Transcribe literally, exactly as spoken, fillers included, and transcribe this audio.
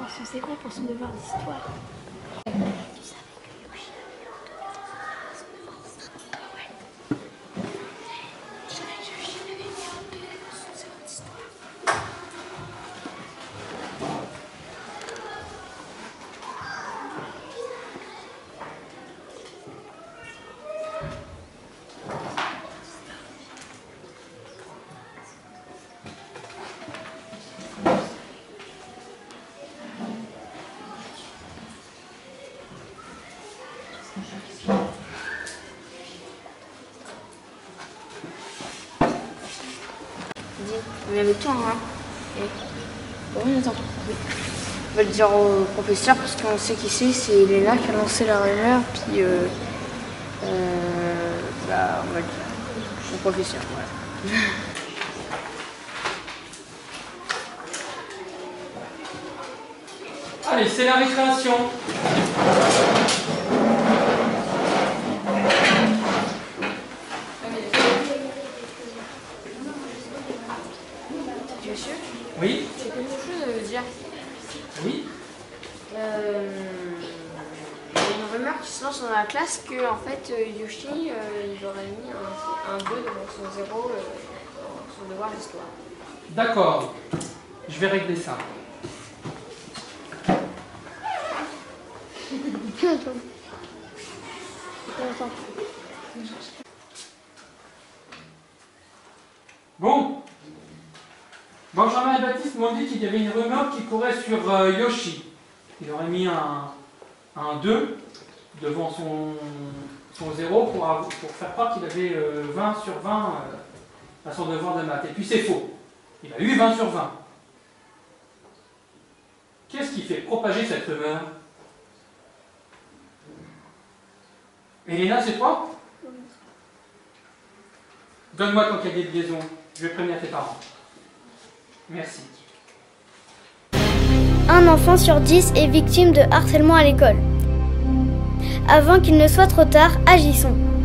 avoir son zéro pour son devoir d'histoire. Mais avec toi, hein. Oui, attends. On va le dire au professeur parce qu'on sait qui c'est. C'est Elena qui a lancé la rumeur. Puis, euh, euh, bah, on va le dire au professeur. Voilà. Allez, c'est la récréation. Monsieur, Oui. j'ai quelque chose à vous dire. Oui. Euh, il y a une rumeur qui se lance dans la classe que en fait Yoshi euh, il aurait mis un, un deux devant son zéro euh, dans son devoir d'histoire. D'accord. Je vais régler ça. Bon. Benjamin et Baptiste m'ont dit qu'il y avait une rumeur qui courait sur euh, Yoshi. Il aurait mis un, un deux devant son, son zéro pour, avoir, pour faire croire qu'il avait euh, vingt sur vingt euh, à son devoir de maths. Et puis c'est faux. Il a eu vingt sur vingt. Qu'est-ce qui fait propager cette rumeur? Elena, c'est toi? Donne-moi ton cahier de liaison. Je vais prévenir tes parents. Merci. Un enfant sur dix est victime de harcèlement à l'école. Avant qu'il ne soit trop tard, agissons.